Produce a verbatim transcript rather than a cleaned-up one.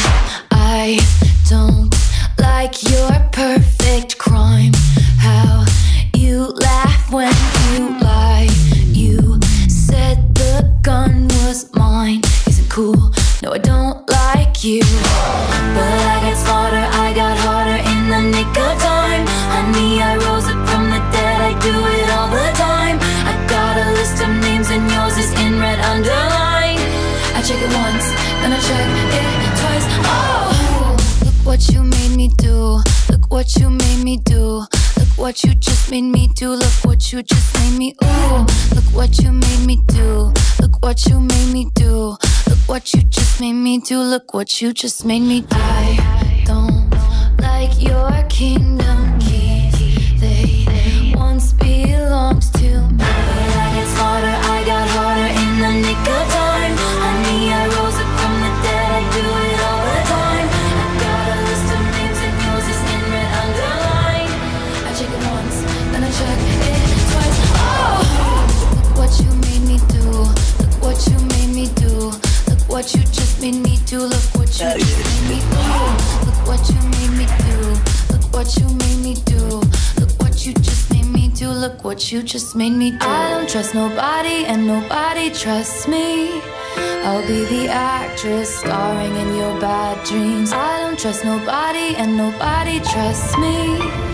I don't like your perfect crime. How you laugh when you lie. You said the gun was mine. Isn't cool, no I don't like you. But I got smarter, I got harder in the nick of time. Honey, I rose up from the dead, I do it all the time. I got a list of names and yours is in red underline. I check it once, then I check it twice. Oh, look what you made me do. Look what you made me do. Look what you just made me do. Look what you just made me. Ooh, look what you made me do. Look what you made me do. Look what you just made me do. Look what you just made me do. I don't like your kingdom keys. They once belonged to me. But I get smarter, I got harder in the nick of time. Honey, I rose up from the dead, I do it all the time. I got a list of names and yours is in red underline. I check it once, then I check it twice. Oh, look what you made me do. Look what you made me do. Look what you just made me do. Look what you just made me do. Look what you made me do. Look what you made me do. Look what you just made me do. Look what you just made me do. I don't trust nobody and nobody trusts me. I'll be the actress starring in your bad dreams. I don't trust nobody and nobody trusts me.